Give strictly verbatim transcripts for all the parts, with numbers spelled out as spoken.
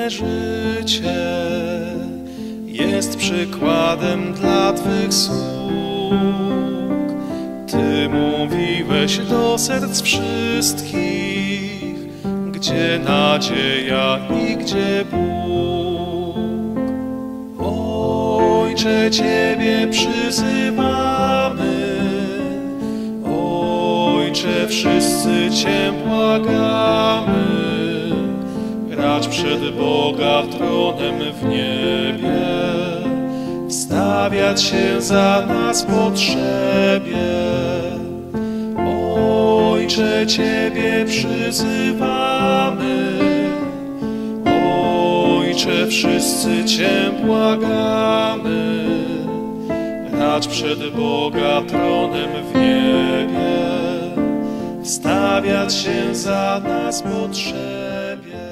moje życie jest przykładem dla Twych sług. Ty mówiłeś do serc wszystkich, gdzie nadzieja i gdzie Bóg. Ojcze, Ciebie przyzywamy, Ojcze, wszyscy Cię błagamy, racz przed Boga tronem w niebie, wstawiać się za nas potrzebie. Ojcze, Ciebie przyzywamy, Ojcze, wszyscy Cię błagamy, racz przed Boga tronem w niebie, wstawiać się za nas potrzebie.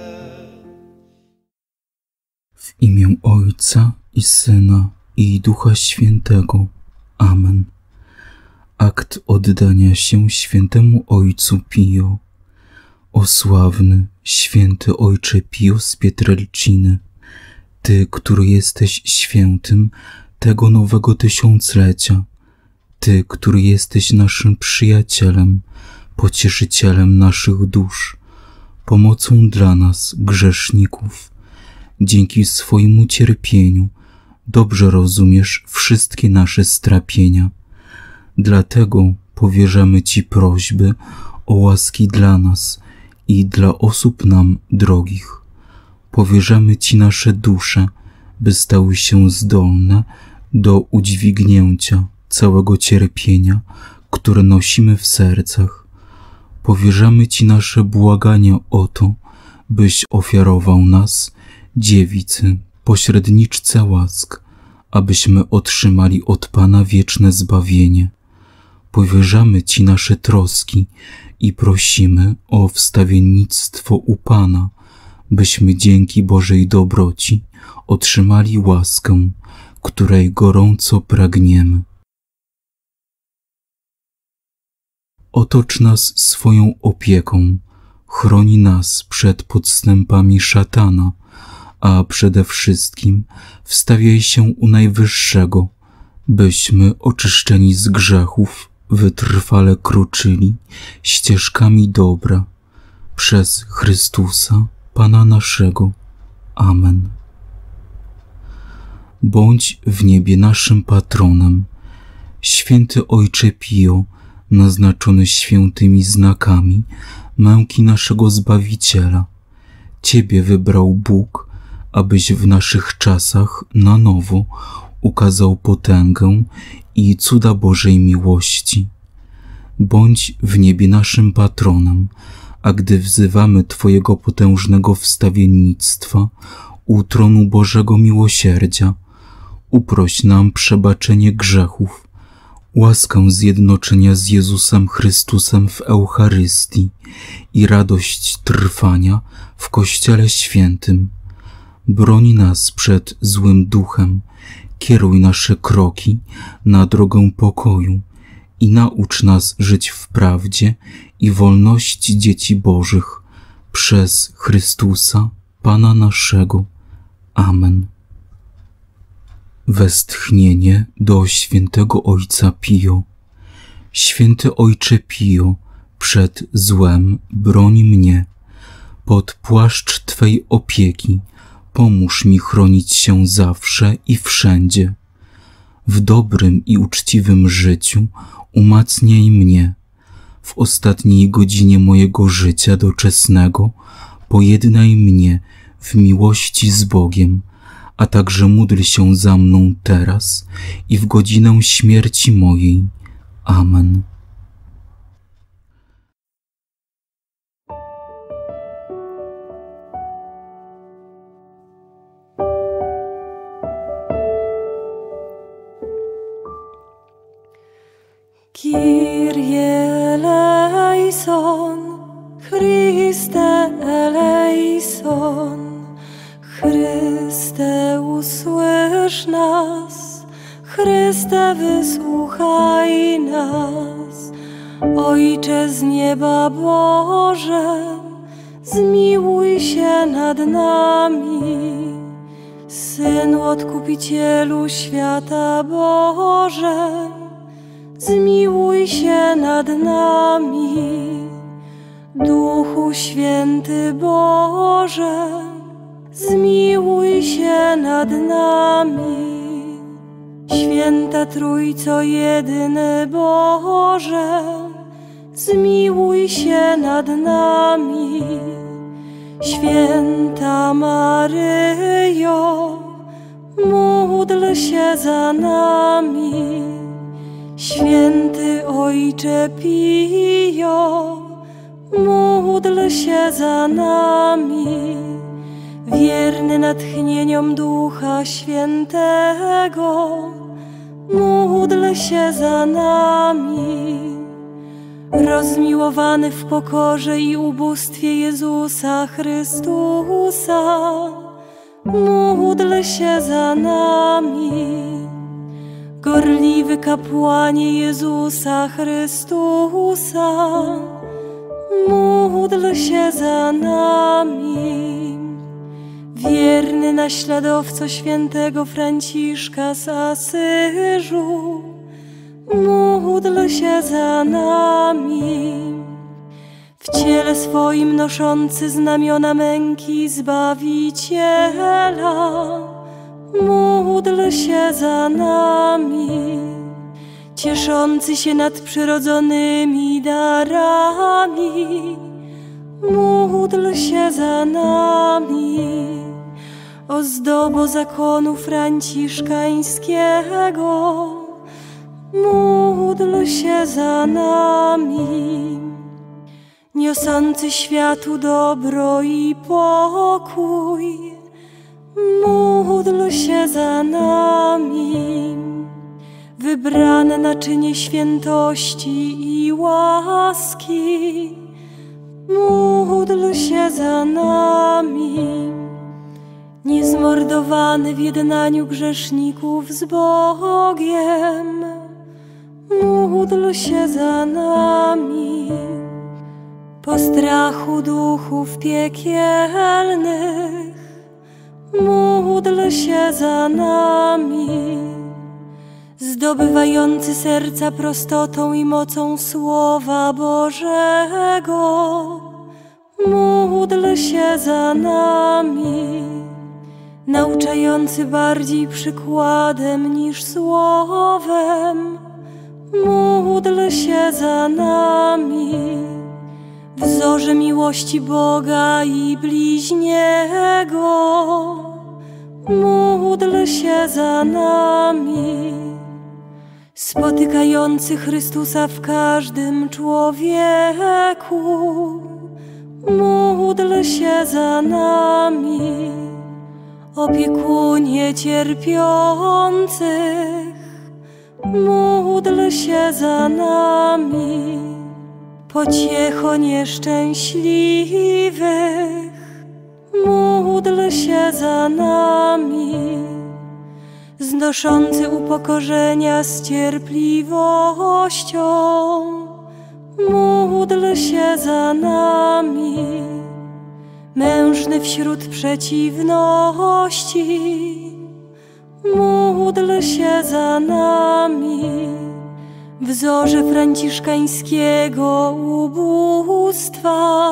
W imię Ojca i Syna i Ducha Świętego. Amen. Akt oddania się świętemu Ojcu Pio. O sławny, święty Ojcze Pio z Pietrelciny, Ty, który jesteś świętym tego nowego tysiąclecia, Ty, który jesteś naszym przyjacielem, pocieszycielem naszych dusz, pomocą dla nas, grzeszników. Dzięki swojemu cierpieniu dobrze rozumiesz wszystkie nasze strapienia. Dlatego powierzamy Ci prośby o łaski dla nas i dla osób nam drogich. Powierzamy Ci nasze dusze, by stały się zdolne do udźwignięcia całego cierpienia, które nosimy w sercach. Powierzamy Ci nasze błagania o to, byś ofiarował nas, dziewicy, pośredniczce łask, abyśmy otrzymali od Pana wieczne zbawienie. Powierzamy Ci nasze troski i prosimy o wstawiennictwo u Pana, byśmy dzięki Bożej dobroci otrzymali łaskę, której gorąco pragniemy. Otocz nas swoją opieką, chroni nas przed podstępami szatana, a przede wszystkim wstawiaj się u Najwyższego, byśmy oczyszczeni z grzechów wytrwale kroczyli ścieżkami dobra przez Chrystusa, Pana naszego. Amen. Bądź w niebie naszym patronem, święty Ojcze Pio, naznaczony świętymi znakami męki naszego Zbawiciela. Ciebie wybrał Bóg, abyś w naszych czasach na nowo ukazał potęgę i cuda Bożej miłości. Bądź w niebie naszym patronem, a gdy wzywamy Twojego potężnego wstawiennictwa u tronu Bożego miłosierdzia, uproś nam przebaczenie grzechów, łaskę zjednoczenia z Jezusem Chrystusem w Eucharystii i radość trwania w Kościele Świętym. Broń nas przed złym duchem, kieruj nasze kroki na drogę pokoju i naucz nas żyć w prawdzie i wolności dzieci Bożych przez Chrystusa, Pana naszego. Amen. Westchnienie do świętego Ojca Pio. Święty Ojcze Pio, przed złem broń mnie. Pod płaszcz Twej opieki pomóż mi chronić się zawsze i wszędzie. W dobrym i uczciwym życiu umacniaj mnie. W ostatniej godzinie mojego życia doczesnego pojednaj mnie w miłości z Bogiem, a także módl się za mną teraz i w godzinę śmierci mojej. Amen. Kyrie eleison, Chryste eleison, Chryste usłysz nas, Chryste wysłuchaj nas. Ojcze z nieba Boże, zmiłuj się nad nami. Synu Odkupicielu świata Boże, zmiłuj się nad nami. Duchu Święty Boże, zmiłuj się nad nami. Święta Trójco jedyny Boże, zmiłuj się nad nami. Święta Maryjo, módl się za nami. Święty Ojcze Pio, módl się za nami. Wierny natchnieniom Ducha Świętego, módl się za nami. Rozmiłowany w pokorze i ubóstwie Jezusa Chrystusa, módl się za nami. Gorliwy kapłanie Jezusa Chrystusa, módl się za nami. Wierny naśladowco świętego Franciszka z Asyżu, módl się za nami. W ciele swoim noszący znamiona męki Zbawiciela, módl się za nami. Cieszący się nadprzyrodzonymi darami, módl się za nami. Ozdobo zakonu franciszkańskiego, módl się za nami. Niosący światu dobro i pokój, módl się za nami. Wybrane naczynie świętości i łaski, módl się za nami. Niezmordowany w jednaniu grzeszników z Bogiem, módl się za nami. Po strachu duchów piekielnych, módl się za nami. Zdobywający serca prostotą i mocą Słowa Bożego, módl się za nami. Nauczający bardziej przykładem niż słowem, módl się za nami. Wzorze miłości Boga i bliźniego, módl się za nami. Spotykający Chrystusa w każdym człowieku, módl się za nami. Opiekunie cierpiących, módl się za nami. Pociecho nieszczęśliwych, módl się za nami. Znoszący upokorzenia z cierpliwością, módl się za nami. Mężny wśród przeciwności, módl się za nami. Wzorze franciszkańskiego ubóstwa,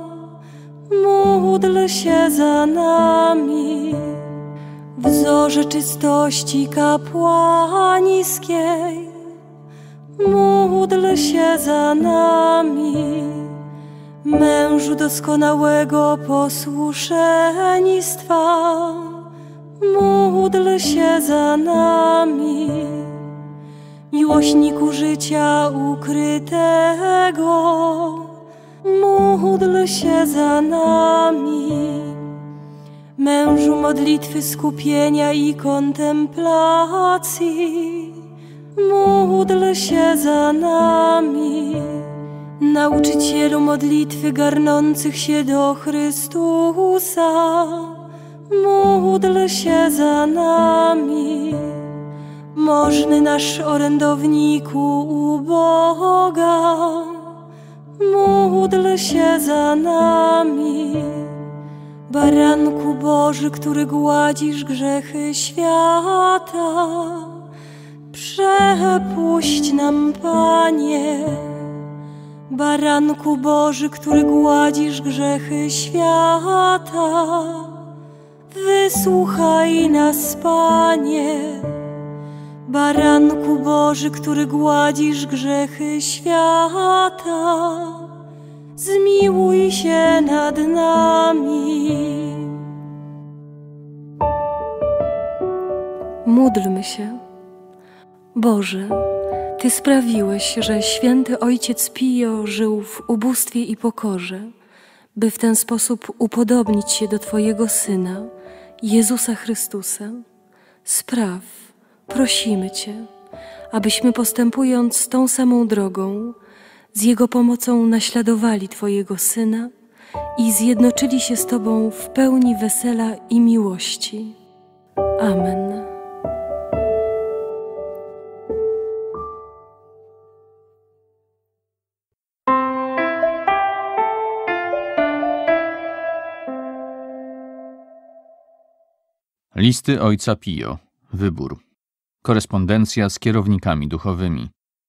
módl się za nami. Wzorze czystości kapłańskiej, módl się za nami. Mężu doskonałego posłuszeństwa, módl się za nami. Miłośniku życia ukrytego, módl się za nami. Mężu modlitwy skupienia i kontemplacji, módl się za nami. Nauczycielu modlitwy garnących się do Chrystusa, módl się za nami. Możny nasz orędowniku u Boga, módl się za nami. Baranku Boży, który gładzisz grzechy świata, przepuść nam, Panie. Baranku Boży, który gładzisz grzechy świata, wysłuchaj nas, Panie. Baranku Boży, który gładzisz grzechy świata, zmiłuj się nad nami. Módlmy się. Boże, Ty sprawiłeś, że święty Ojciec Pio żył w ubóstwie i pokorze, by w ten sposób upodobnić się do Twojego Syna, Jezusa Chrystusa. Spraw, prosimy Cię, abyśmy postępując tą samą drogą, z Jego pomocą naśladowali Twojego Syna i zjednoczyli się z Tobą w pełni wesela i miłości. Amen. Listy Ojca Pio. Wybór. Korespondencja z kierownikami duchowymi.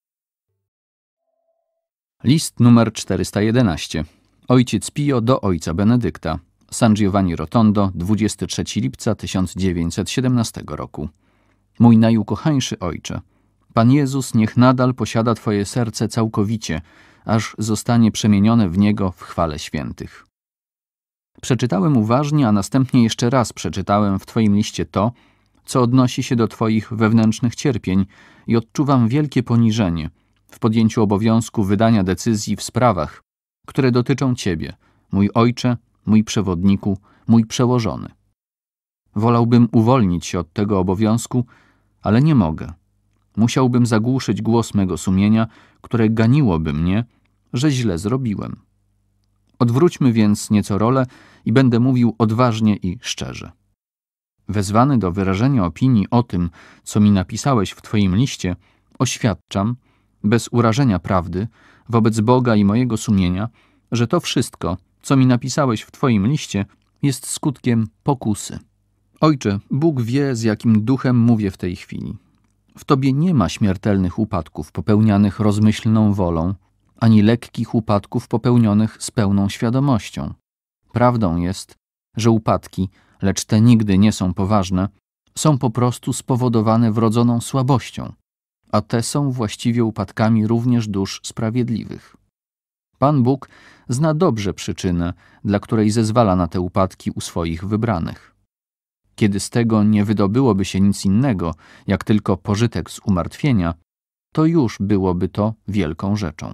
List numer czterysta jedenaście. Ojciec Pio do ojca Benedykta. San Giovanni Rotondo, dwudziestego trzeciego lipca tysiąc dziewięćset siedemnastego roku. Mój najukochańszy ojcze, Pan Jezus niech nadal posiada Twoje serce całkowicie, aż zostanie przemienione w niego w chwale świętych. Przeczytałem uważnie, a następnie jeszcze raz przeczytałem w Twoim liście to, co odnosi się do Twoich wewnętrznych cierpień i odczuwam wielkie poniżenie w podjęciu obowiązku wydania decyzji w sprawach, które dotyczą Ciebie, mój Ojcze, mój przewodniku, mój przełożony. Wolałbym uwolnić się od tego obowiązku, ale nie mogę. Musiałbym zagłuszyć głos mego sumienia, które ganiłoby mnie, że źle zrobiłem. Odwróćmy więc nieco rolę i będę mówił odważnie i szczerze. Wezwany do wyrażenia opinii o tym, co mi napisałeś w Twoim liście, oświadczam, bez urażenia prawdy, wobec Boga i mojego sumienia, że to wszystko, co mi napisałeś w Twoim liście, jest skutkiem pokusy. Ojcze, Bóg wie, z jakim duchem mówię w tej chwili. W Tobie nie ma śmiertelnych upadków popełnianych rozmyślną wolą, ani lekkich upadków popełnionych z pełną świadomością. Prawdą jest, że upadki, lecz te nigdy nie są poważne, są po prostu spowodowane wrodzoną słabością, a te są właściwie upadkami również dusz sprawiedliwych. Pan Bóg zna dobrze przyczynę, dla której zezwala na te upadki u swoich wybranych. Kiedy z tego nie wydobyłoby się nic innego, jak tylko pożytek z umartwienia, to już byłoby to wielką rzeczą.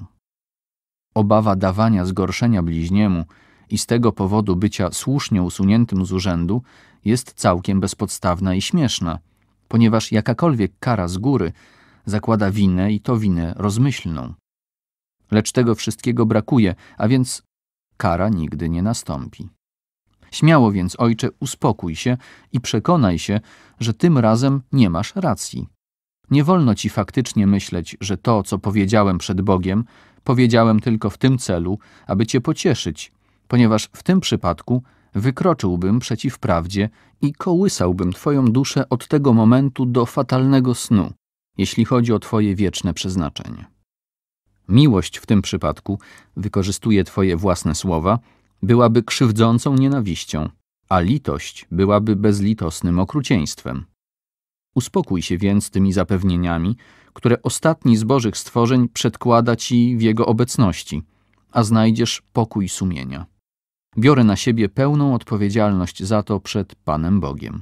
Obawa dawania zgorszenia bliźniemu i z tego powodu bycia słusznie usuniętym z urzędu jest całkiem bezpodstawna i śmieszna, ponieważ jakakolwiek kara z góry zakłada winę i to winę rozmyślną. Lecz tego wszystkiego brakuje, a więc kara nigdy nie nastąpi. Śmiało więc, ojcze, uspokój się i przekonaj się, że tym razem nie masz racji. Nie wolno ci faktycznie myśleć, że to, co powiedziałem przed Bogiem, powiedziałem tylko w tym celu, aby cię pocieszyć, ponieważ w tym przypadku wykroczyłbym przeciw prawdzie i kołysałbym twoją duszę od tego momentu do fatalnego snu, jeśli chodzi o twoje wieczne przeznaczenie. Miłość w tym przypadku, wykorzystuję twoje własne słowa, byłaby krzywdzącą nienawiścią, a litość byłaby bezlitosnym okrucieństwem. Uspokój się więc tymi zapewnieniami, które ostatni z Bożych stworzeń przedkłada ci w Jego obecności, a znajdziesz pokój sumienia. Biorę na siebie pełną odpowiedzialność za to przed Panem Bogiem.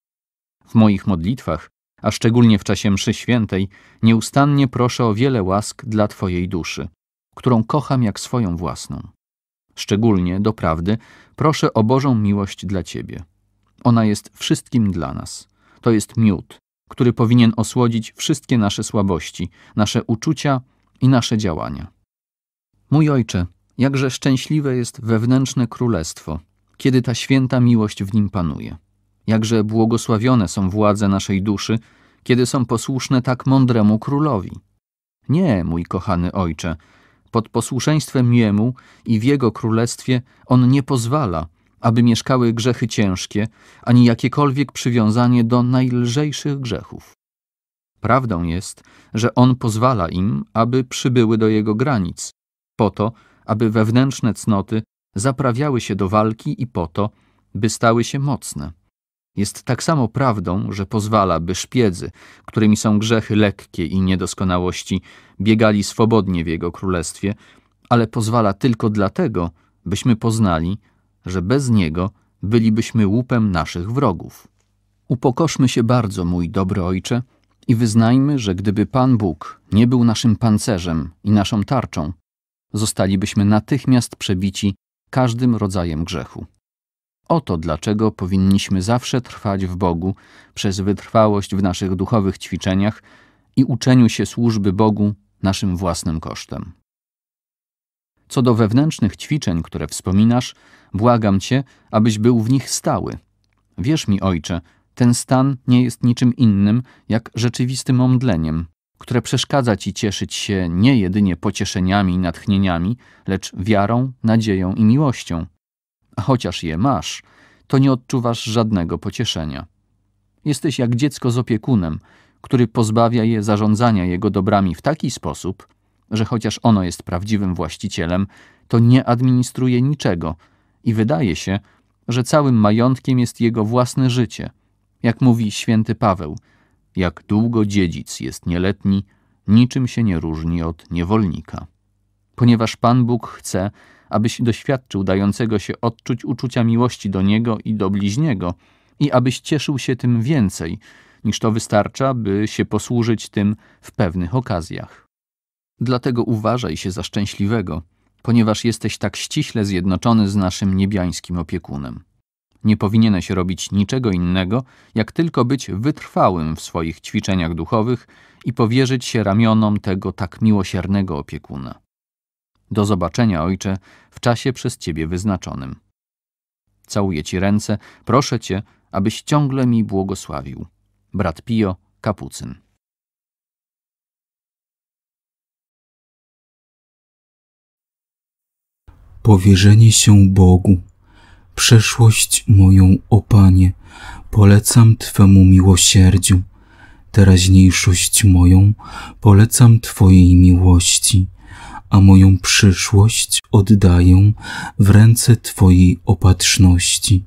W moich modlitwach, a szczególnie w czasie mszy świętej, nieustannie proszę o wiele łask dla Twojej duszy, którą kocham jak swoją własną. Szczególnie, doprawdy, proszę o Bożą miłość dla Ciebie. Ona jest wszystkim dla nas. To jest miód, który powinien osłodzić wszystkie nasze słabości, nasze uczucia i nasze działania. Mój Ojcze, jakże szczęśliwe jest wewnętrzne królestwo, kiedy ta święta miłość w nim panuje. Jakże błogosławione są władze naszej duszy, kiedy są posłuszne tak mądremu królowi. Nie, mój kochany Ojcze, pod posłuszeństwem Jemu i w Jego królestwie On nie pozwala, aby mieszkały grzechy ciężkie, ani jakiekolwiek przywiązanie do najlżejszych grzechów. Prawdą jest, że On pozwala im, aby przybyły do Jego granic, po to, aby wewnętrzne cnoty zaprawiały się do walki i po to, by stały się mocne. Jest tak samo prawdą, że pozwala, by szpiedzy, którymi są grzechy lekkie i niedoskonałości, biegali swobodnie w Jego królestwie, ale pozwala tylko dlatego, byśmy poznali, że bez Niego bylibyśmy łupem naszych wrogów. Upokorzmy się bardzo, mój dobry Ojcze, i wyznajmy, że gdyby Pan Bóg nie był naszym pancerzem i naszą tarczą, zostalibyśmy natychmiast przebici każdym rodzajem grzechu. Oto dlaczego powinniśmy zawsze trwać w Bogu przez wytrwałość w naszych duchowych ćwiczeniach i uczeniu się służby Bogu naszym własnym kosztem. Co do wewnętrznych ćwiczeń, które wspominasz, błagam Cię, abyś był w nich stały. Wierz mi, Ojcze, ten stan nie jest niczym innym jak rzeczywistym omdleniem, które przeszkadza Ci cieszyć się nie jedynie pocieszeniami i natchnieniami, lecz wiarą, nadzieją i miłością. A chociaż je masz, to nie odczuwasz żadnego pocieszenia. Jesteś jak dziecko z opiekunem, który pozbawia je zarządzania jego dobrami w taki sposób, że chociaż ono jest prawdziwym właścicielem, to nie administruje niczego i wydaje się, że całym majątkiem jest jego własne życie. Jak mówi święty Paweł, jak długo dziedzic jest nieletni, niczym się nie różni od niewolnika. Ponieważ Pan Bóg chce, abyś doświadczył dającego się odczuć uczucia miłości do Niego i do bliźniego i abyś cieszył się tym więcej, niż to wystarcza, by się posłużyć tym w pewnych okazjach. Dlatego uważaj się za szczęśliwego, ponieważ jesteś tak ściśle zjednoczony z naszym niebiańskim opiekunem. Nie powinieneś robić niczego innego, jak tylko być wytrwałym w swoich ćwiczeniach duchowych i powierzyć się ramionom tego tak miłosiernego opiekuna. Do zobaczenia, Ojcze, w czasie przez Ciebie wyznaczonym. Całuję Ci ręce, proszę Cię, abyś ciągle mi błogosławił. Brat Pio, kapucyn. Powierzenie się Bogu. Przeszłość moją, o Panie, polecam Twemu miłosierdziu. Teraźniejszość moją polecam Twojej miłości, a moją przyszłość oddaję w ręce Twojej opatrzności.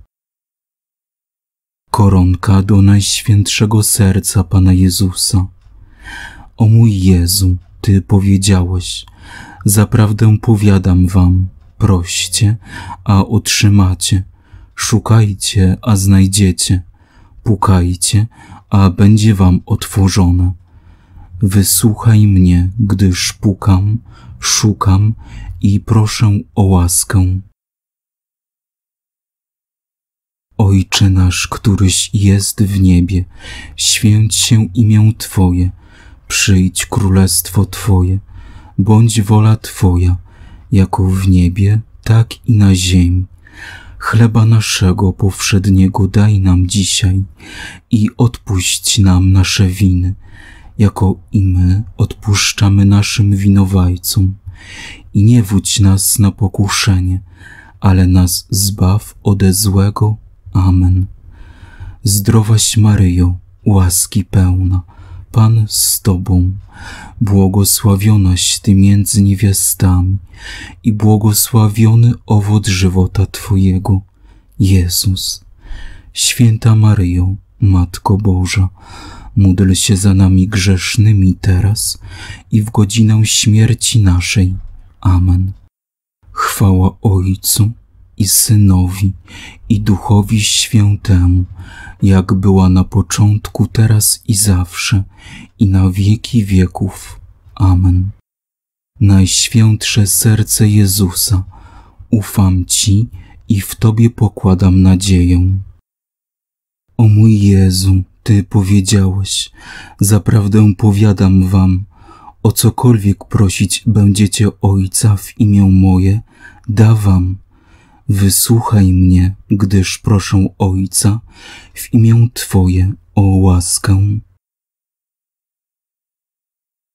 Koronka do Najświętszego Serca Pana Jezusa. O mój Jezu, Ty powiedziałeś, zaprawdę powiadam wam, proście, a otrzymacie, szukajcie, a znajdziecie, pukajcie, a będzie wam otworzone. Wysłuchaj mnie, gdyż pukam, szukam i proszę o łaskę. Ojcze nasz, któryś jest w niebie, święć się imię Twoje, przyjdź królestwo Twoje, bądź wola Twoja, jako w niebie, tak i na ziemi. Chleba naszego powszedniego daj nam dzisiaj i odpuść nam nasze winy, jako i my odpuszczamy naszym winowajcom. I nie wódź nas na pokuszenie, ale nas zbaw ode złego. Amen. Zdrowaś Maryjo, łaski pełna, Pan z Tobą, błogosławionaś Ty między niewiastami i błogosławiony owoc żywota Twojego, Jezus. Święta Maryjo, Matko Boża, módl się za nami grzesznymi teraz i w godzinę śmierci naszej. Amen. Chwała Ojcu i Synowi, i Duchowi Świętemu, jak była na początku, teraz i zawsze, i na wieki wieków. Amen. Najświętsze serce Jezusa, ufam Ci i w Tobie pokładam nadzieję. O mój Jezu, Ty powiedziałeś, zaprawdę powiadam wam, o cokolwiek prosić będziecie Ojca w imię moje, da wam. Wysłuchaj mnie, gdyż proszę Ojca w imię Twoje o łaskę.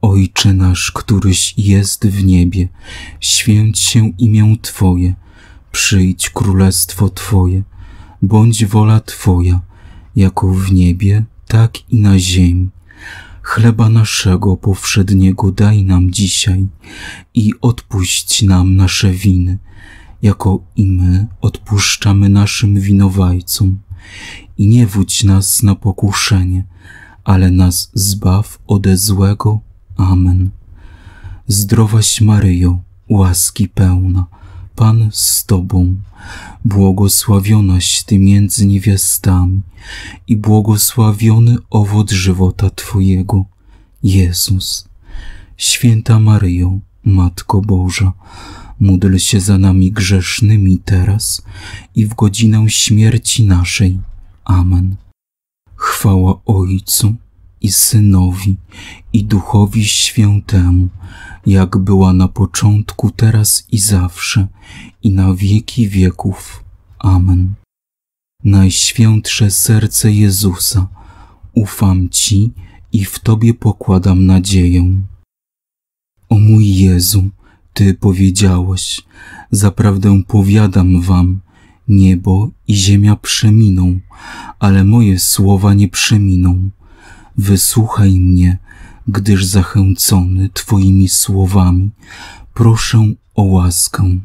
Ojcze nasz, któryś jest w niebie, święć się imię Twoje, przyjdź królestwo Twoje, bądź wola Twoja, jako w niebie, tak i na ziemi. Chleba naszego powszedniego daj nam dzisiaj i odpuść nam nasze winy, jako i my odpuszczamy naszym winowajcom. I nie wódź nas na pokuszenie, ale nas zbaw ode złego. Amen. Zdrowaś Maryjo, łaski pełna, Pan z Tobą, błogosławionaś Ty między niewiastami i błogosławiony owoc żywota Twojego, Jezus. Święta Maryjo, Matko Boża, módl się za nami grzesznymi teraz i w godzinę śmierci naszej. Amen. Chwała Ojcu i Synowi, i Duchowi Świętemu, jak była na początku, teraz i zawsze, i na wieki wieków. Amen. Najświętsze serce Jezusa, ufam Ci i w Tobie pokładam nadzieję. O mój Jezu, Ty powiedziałeś, zaprawdę powiadam wam, niebo i ziemia przeminą, ale moje słowa nie przeminą. Wysłuchaj mnie, gdyż zachęcony Twoimi słowami, proszę o łaskę.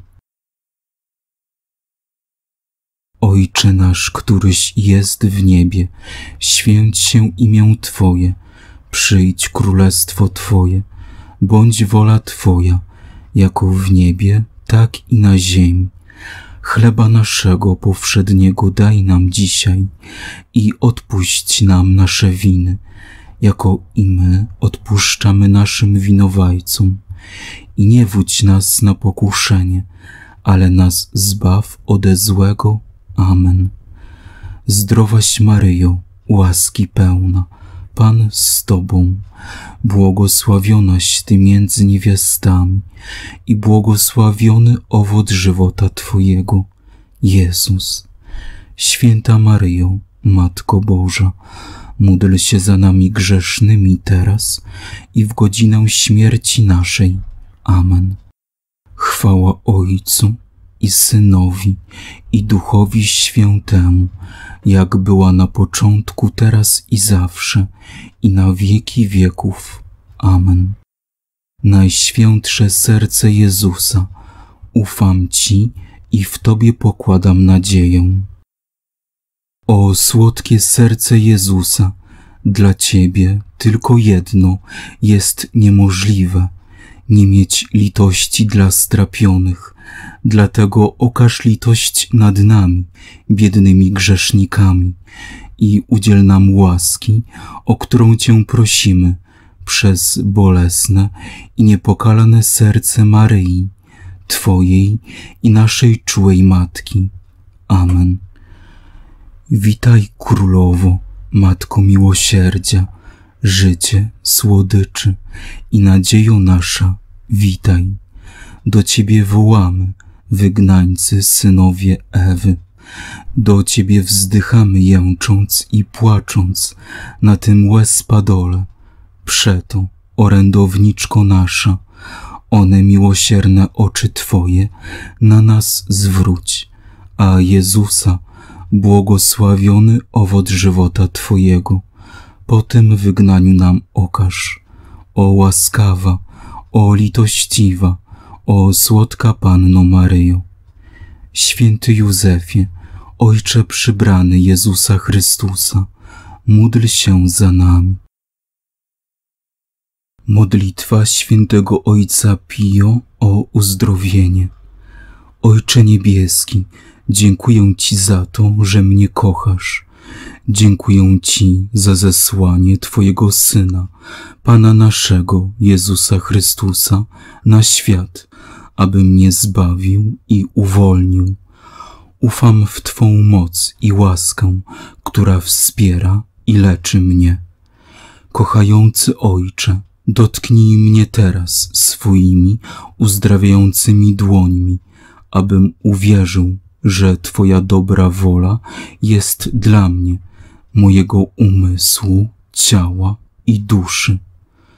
Ojcze nasz, któryś jest w niebie, święć się imię Twoje, przyjdź królestwo Twoje, bądź wola Twoja, jako w niebie, tak i na ziemi. Chleba naszego powszedniego daj nam dzisiaj i odpuść nam nasze winy, jako i my odpuszczamy naszym winowajcom. I nie wódź nas na pokuszenie, ale nas zbaw ode złego. Amen. Zdrowaś Maryjo, łaski pełna, Pan z Tobą, błogosławionaś Ty między niewiastami i błogosławiony owoc żywota Twojego, Jezus. Święta Maryjo, Matko Boża, módl się za nami grzesznymi teraz i w godzinę śmierci naszej. Amen. Chwała Ojcu i Synowi, i Duchowi Świętemu, jak była na początku, teraz i zawsze, i na wieki wieków. Amen. Najświętsze serce Jezusa, ufam Ci i w Tobie pokładam nadzieję. O słodkie serce Jezusa, dla Ciebie tylko jedno jest niemożliwe, nie mieć litości dla strapionych. Dlatego okaż litość nad nami, biednymi grzesznikami, i udziel nam łaski, o którą Cię prosimy, przez bolesne i niepokalane serce Maryi, Twojej i naszej czułej Matki. Amen. Witaj, Królowo, Matko miłosierdzia, życie, słodyczy i nadziejo nasza, witaj. Do Ciebie wołamy, wygnańcy, synowie Ewy. Do Ciebie wzdychamy, jęcząc i płacząc na tym łez-padole. Przeto, orędowniczko nasza, one miłosierne oczy Twoje na nas zwróć, a Jezusa, błogosławiony owoc żywota Twojego, po tym wygnaniu nam okaż. O łaskawa, o litościwa, o słodka Panno Maryjo. Święty Józefie, Ojcze przybrany Jezusa Chrystusa, módl się za nami. Modlitwa świętego Ojca Pio o uzdrowienie. Ojcze niebieski, dziękuję Ci za to, że mnie kochasz. Dziękuję Ci za zesłanie Twojego Syna, Pana naszego Jezusa Chrystusa, na świat, aby mnie zbawił i uwolnił. Ufam w Twą moc i łaskę, która wspiera i leczy mnie. Kochający Ojcze, dotknij mnie teraz swoimi uzdrawiającymi dłońmi, abym uwierzył, że Twoja dobra wola jest dla mnie, mojego umysłu, ciała i duszy.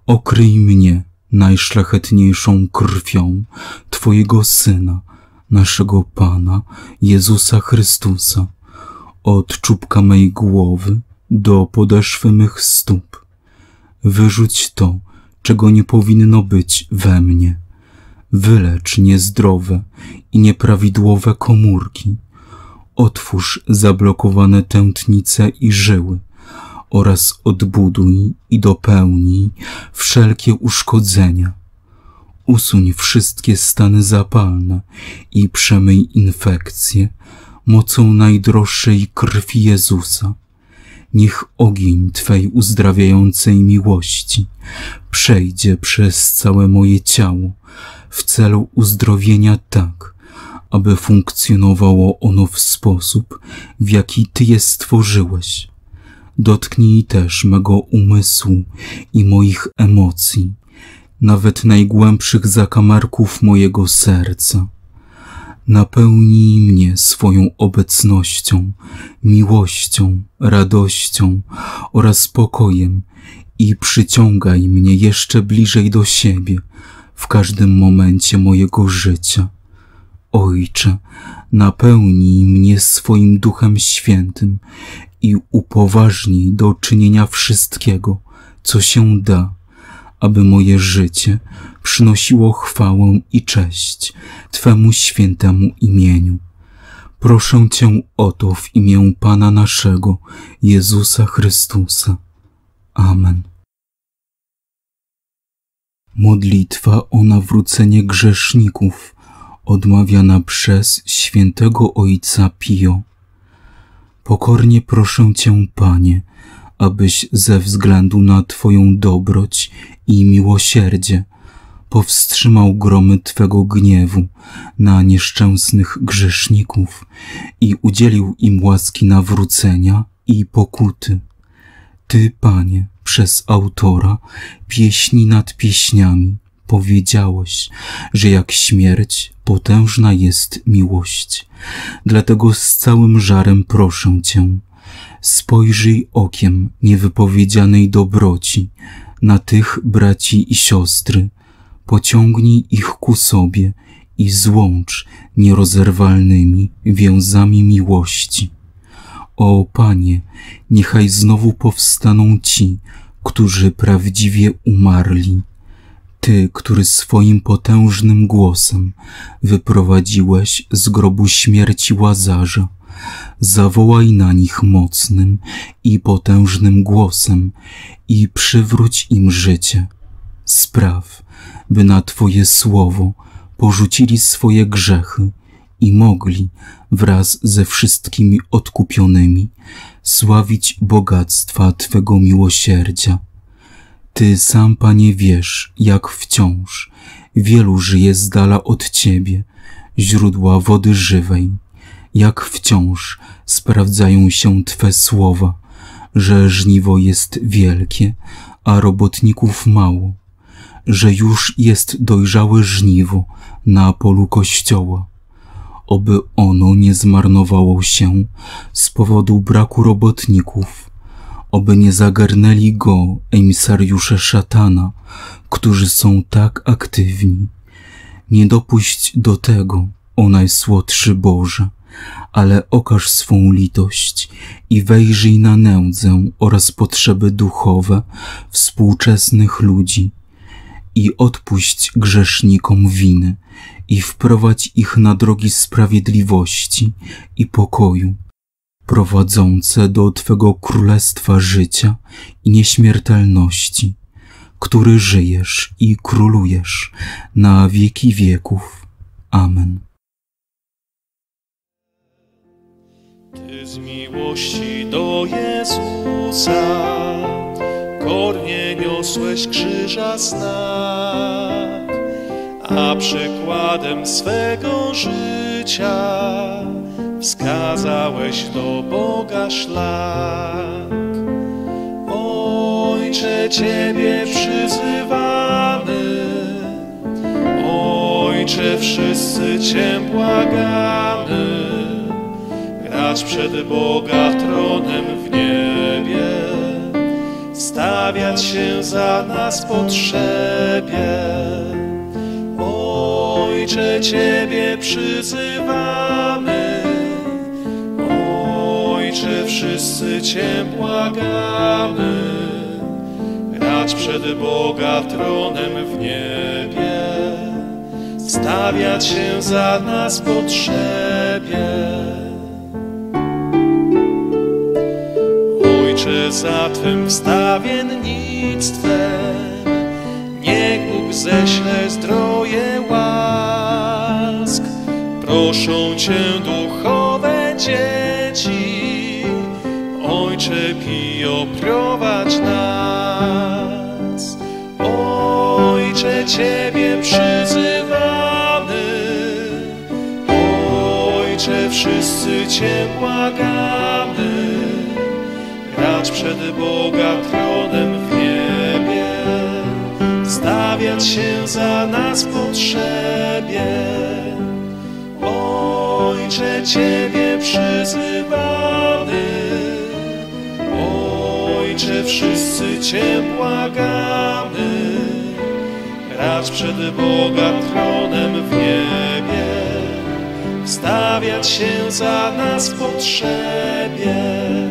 Okryj mnie najszlachetniejszą krwią Twojego Syna, naszego Pana, Jezusa Chrystusa, od czubka mej głowy do podeszwy mych stóp. Wyrzuć to, czego nie powinno być we mnie. Wylecz niezdrowe i nieprawidłowe komórki. Otwórz zablokowane tętnice i żyły oraz odbuduj i dopełnij wszelkie uszkodzenia. Usuń wszystkie stany zapalne i przemyj infekcje mocą najdroższej krwi Jezusa. Niech ogień Twej uzdrawiającej miłości przejdzie przez całe moje ciało w celu uzdrowienia tak, aby funkcjonowało ono w sposób, w jaki Ty je stworzyłeś. Dotknij też mego umysłu i moich emocji, nawet najgłębszych zakamarków mojego serca. Napełnij mnie swoją obecnością, miłością, radością oraz spokojem i przyciągaj mnie jeszcze bliżej do siebie w każdym momencie mojego życia. Ojcze, napełnij mnie swoim Duchem Świętym i upoważnij do czynienia wszystkiego, co się da, aby moje życie przynosiło chwałę i cześć Twemu świętemu imieniu. Proszę Cię o to w imię Pana naszego, Jezusa Chrystusa. Amen. Modlitwa o nawrócenie grzeszników, odmawiana przez świętego Ojca Pio. Pokornie proszę Cię, Panie, abyś ze względu na Twoją dobroć i miłosierdzie powstrzymał gromy Twego gniewu na nieszczęsnych grzeszników i udzielił im łaski nawrócenia i pokuty. Ty, Panie, przez autora pieśni nad pieśniami powiedziałeś, że jak śmierć potężna jest miłość. Dlatego z całym żarem proszę Cię, spojrzyj okiem niewypowiedzianej dobroci na tych braci i siostry, pociągnij ich ku sobie i złącz nierozerwalnymi więzami miłości. O Panie, niechaj znowu powstaną ci, którzy prawdziwie umarli. Ty, który swoim potężnym głosem wyprowadziłeś z grobu śmierci Łazarza, zawołaj na nich mocnym i potężnym głosem i przywróć im życie. Spraw, by na Twoje słowo porzucili swoje grzechy i mogli wraz ze wszystkimi odkupionymi sławić bogactwa Twego miłosierdzia. Ty sam, Panie, wiesz, jak wciąż wielu żyje z dala od Ciebie, źródła wody żywej, jak wciąż sprawdzają się Twe słowa, że żniwo jest wielkie, a robotników mało, że już jest dojrzałe żniwo na polu Kościoła. Oby ono nie zmarnowało się z powodu braku robotników, oby nie zagarnęli go emisariusze szatana, którzy są tak aktywni. Nie dopuść do tego, o Najsłodszy Boże, ale okaż swą litość i wejrzyj na nędzę oraz potrzeby duchowe współczesnych ludzi i odpuść grzesznikom winy i wprowadź ich na drogi sprawiedliwości i pokoju, prowadzące do Twego królestwa życia i nieśmiertelności, który żyjesz i królujesz na wieki wieków. Amen. Ty z miłości do Jezusa kornie niosłeś krzyża znak, a przykładem swego życia wskazałeś do Boga szlak. Ojcze, Ciebie przyzywamy, Ojcze, wszyscy Cię błagamy, gracz przed Boga tronem w niebie, stawia stawiać się za nas potrzebie. Ojcze, Ciebie przyzywamy, Ojcze, wszyscy Cię błagamy, racz przed Boga tronem w niebie, stawiać się za nas potrzebie. Ojcze, za Twym wstawiennictwem niech Bóg ześle zdroje łask. Proszą Cię duchowe dzieci, Ojcze Pio, prowadź nas. Ojcze, Ciebie przyzywamy, Ojcze, wszyscy Cię błagamy, racz przed Boga tronem w niebie, stawiać się za nas potrzebie. Ojcze, Ciebie przyzywamy, Ojcze, wszyscy Cię błagamy, racz przed Boga tronem w niebie, stawiać się za nas potrzebie.